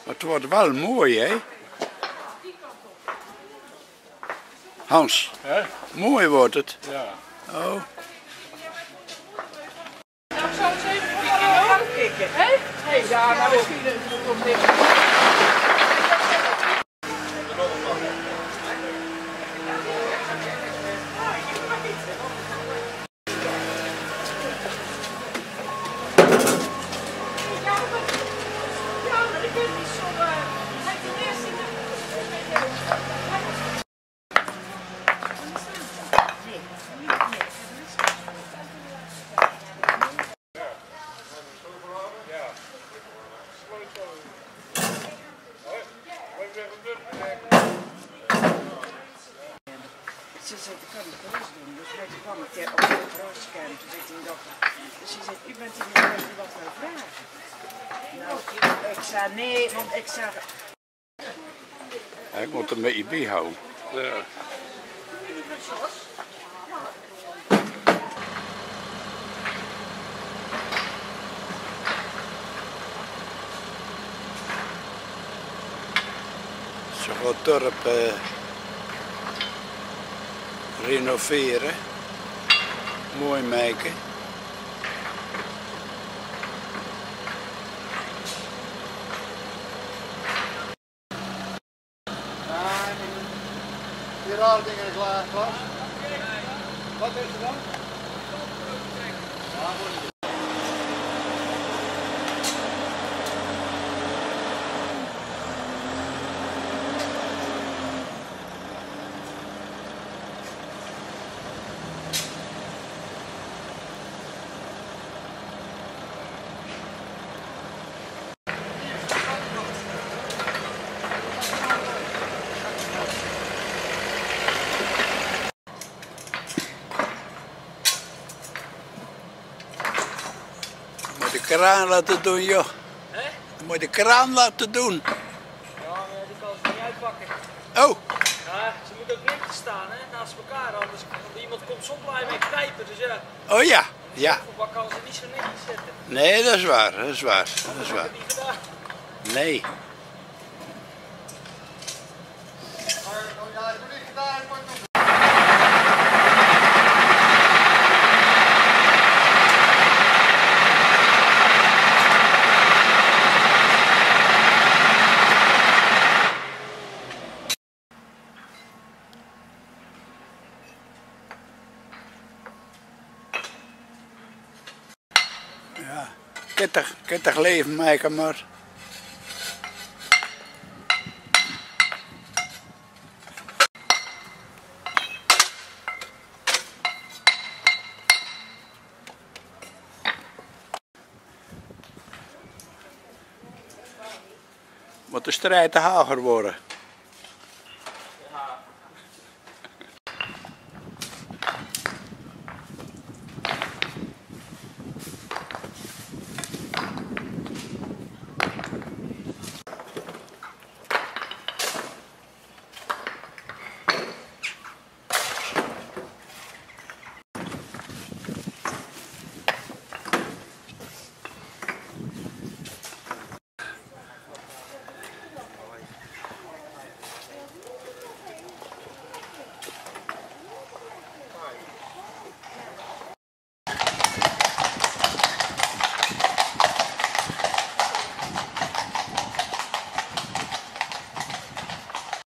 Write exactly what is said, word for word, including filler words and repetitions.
Het wordt wel mooi, hè? Hans, He? mooi wordt het. Ja. Oh. Nou, ik zou eens even voor jou aankijken. Hé? Hé, ja, nou misschien nog niks. Ze zei, ik kan niet thuis doen, dus hij kwam ik op het terrascam, toen zei hij dokter. Dus ze zei, u bent hier niet, wilt u wat wil vragen? Nou, ik zei nee, want ik zei... Ik moet er een beetje bijhouden. Ja. Ze gaat het dorp uh, renoveren, mooi maken. Die rare dingen klaar, Klas. Wat is er dan? Moet de kraan laten doen, joh. Hé? Je moet de kraan laten doen. Ja, maar die kan ze niet uitpakken. Oh, Ja, ze moet ook netjes staan, hè, naast elkaar, anders want iemand komt soms blijven mee knijpen, dus ja. oh ja, ja. De voetbal kan ze niet zo netjes zetten. Nee, dat is waar, dat is waar, dat is Dat waar. heb ik niet gedaan. Nee. Ja, ik heb niet gedaan, ik moet doen. Ja, kittig, kittig leven maken maar. Moet de strijd te hager worden.